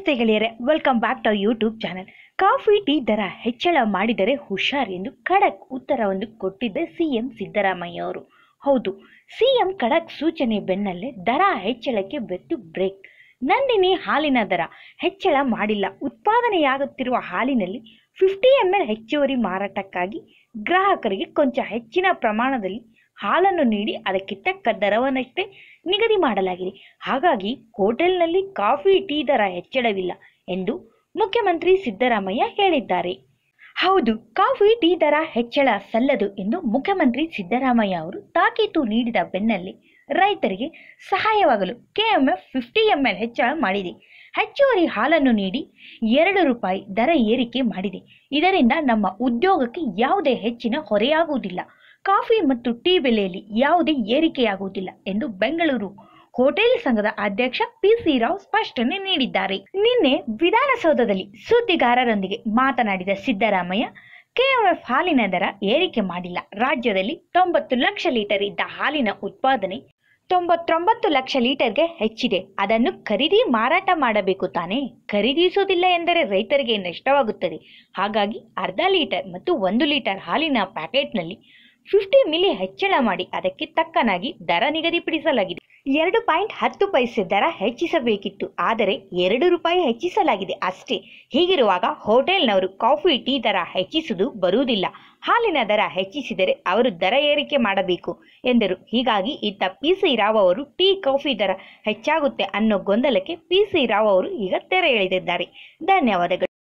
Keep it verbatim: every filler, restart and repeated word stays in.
ನಮಸ್ತೆ ಗೆಳೆಯರೆ, welcome back to YouTube channel. Coffee tea ದರ ಹೆಚ್ಚಳ ಮಾಡಿದರೆ ಹುಷಾರ್ ಎಂದು ಖಡಕ್ ಉತ್ತರವನ್ನು ಕೊಟ್ಟಿದ್ದ ಸಿಎಂ ಸಿದ್ದರಾಮಯ್ಯ ಅವರು. ಹೌದು, ಸಿಎಂ ಖಡಕ್ ಸೂಚನೆ ಬೆನ್ನಲ್ಲೇ ದರ ಹೆಚ್ಚಳಕ್ಕೆ ಬೆತ್ತು ಬ್ರೇಕ್. ನಂದಿನಿ ಹಾಲಿನ ದರ ಹೆಚ್ಚಳ ಮಾಡಿಲ್ಲ. ಉತ್ಪಾದನೆಯಾಗುತ್ತಿರುವ ಹಾಲಿನಲ್ಲಿ ಫಿಫ್ಟಿ ಎಂ ಎಲ್ ಹೆಚ್ಚುವರಿ ಮಾರಾಟಕ್ಕಾಗಿ ಗ್ರಾಹಕರಿಗೆ ಕೊಂಚ ಹೆಚ್ಚಿನ ಪ್ರಮಾಣದಲ್ಲಿ ಹಾಲನ್ನು ನೀಡಿ ಅದಕ್ಕೆ ತಕ್ಕ ದರವನ್ನಷ್ಟೇ ನಿಗದಿ ಮಾಡಲಾಗಿದೆ. ಹಾಗಾಗಿ ಹೋಟೆಲ್ನಲ್ಲಿ ಕಾಫಿ ಟೀ ದರ ಹೆಚ್ಚಳವಿಲ್ಲ ಎಂದು ಮುಖ್ಯಮಂತ್ರಿ ಸಿದ್ದರಾಮಯ್ಯ ಹೇಳಿದ್ದಾರೆ. ಹೌದು, ಕಾಫಿ ಟೀ ದರ ಹೆಚ್ಚಳ ಸಲ್ಲದು ಎಂದು ಮುಖ್ಯಮಂತ್ರಿ ಸಿದ್ದರಾಮಯ್ಯ ಅವರು ತಾಕೀತು ನೀಡಿದ ಬೆನ್ನಲ್ಲೇ ರೈತರಿಗೆ ಸಹಾಯವಾಗಲು ಕೆಎಂಎಫ್ ಫಿಫ್ಟಿ ಎಂ ಎಲ್ ಹೆಚ್ಚಳ ಮಾಡಿದೆ. ಹೆಚ್ಚುವರಿ ಹಾಲನ್ನು ನೀಡಿ ಎರಡು ರೂಪಾಯಿ ದರ ಏರಿಕೆ ಮಾಡಿದೆ. ಇದರಿಂದ ನಮ್ಮ ಉದ್ಯೋಗಕ್ಕೆ ಯಾವುದೇ ಹೆಚ್ಚಿನ ಹೊರೆಯಾಗುವುದಿಲ್ಲ. ಕಾಫಿ ಮತ್ತು ಟೀ ಬೆಲೆಯಲ್ಲಿ ಯಾವುದೇ ಏರಿಕೆಯಾಗುವುದಿಲ್ಲ ಎಂದು ಬೆಂಗಳೂರು ಹೋಟೆಲ್ ಸಂಘದ ಅಧ್ಯಕ್ಷ ಪಿ ಸಿ ರಾವ್ ಸ್ಪಷ್ಟನೆ ನೀಡಿದ್ದಾರೆ. ನಿನ್ನೆ ವಿಧಾನಸೌಧದಲ್ಲಿ ಸುದ್ದಿಗಾರರೊಂದಿಗೆ ಮಾತನಾಡಿದ ಸಿದ್ದರಾಮಯ್ಯ, ಕೆಎಂಎಫ್ ಹಾಲಿನ ದರ ಏರಿಕೆ ಮಾಡಿಲ್ಲ. ರಾಜ್ಯದಲ್ಲಿ ತೊಂಬತ್ತು ಲಕ್ಷ ಲೀಟರ್ ಇದ್ದ ಹಾಲಿನ ಉತ್ಪಾದನೆ ತೊಂಬತ್ತೊಂಬತ್ತು ಲಕ್ಷ ಲೀಟರ್ಗೆ ಹೆಚ್ಚಿದೆ. ಅದನ್ನು ಖರೀದಿ ಮಾರಾಟ ಮಾಡಬೇಕು ತಾನೇ. ಖರೀದಿಸುವುದಿಲ್ಲ ಎಂದರೆ ರೈತರಿಗೆ ನಷ್ಟವಾಗುತ್ತದೆ. ಹಾಗಾಗಿ ಅರ್ಧ ಲೀಟರ್ ಮತ್ತು ಒಂದು ಲೀಟರ್ ಹಾಲಿನ ಪ್ಯಾಕೆಟ್ನಲ್ಲಿ ಫಿಫ್ಟಿ ಮಿಲಿ ಹೆಚ್ಚಳ ಮಾಡಿ ಅದಕ್ಕೆ ತಕ್ಕನಾಗಿ ದರ ನಿಗದಿಪಡಿಸಲಾಗಿದೆ. ಎರಡು ಪಾಯಿಂಟ್ ಹತ್ತು ಪೈಸೆ ದರ ಹೆಚ್ಚಿಸಬೇಕಿತ್ತು, ಆದರೆ ಎರಡು ರೂಪಾಯಿ ಹೆಚ್ಚಿಸಲಾಗಿದೆ ಅಷ್ಟೇ. ಹೀಗಿರುವಾಗ ಹೋಟೆಲ್ನವರು ಕಾಫಿ ಟೀ ದರ ಹೆಚ್ಚಿಸುವುದು ಬರುವುದಿಲ್ಲ. ಹಾಲಿನ ದರ ಹೆಚ್ಚಿಸಿದರೆ ಅವರು ದರ ಏರಿಕೆ ಮಾಡಬೇಕು ಎಂದರು. ಹೀಗಾಗಿ ಇತ್ತ ಪಿ ಸಿ ರಾವ್ ಅವರು ಟೀ ಕಾಫಿ ದರ ಹೆಚ್ಚಾಗುತ್ತೆ ಅನ್ನೋ ಗೊಂದಲಕ್ಕೆ ಪಿ ಸಿ ರಾವ್ ಅವರು ಈಗ ತೆರೆ ಎಳೆದಿದ್ದಾರೆ. ಧನ್ಯವಾದಗಳು.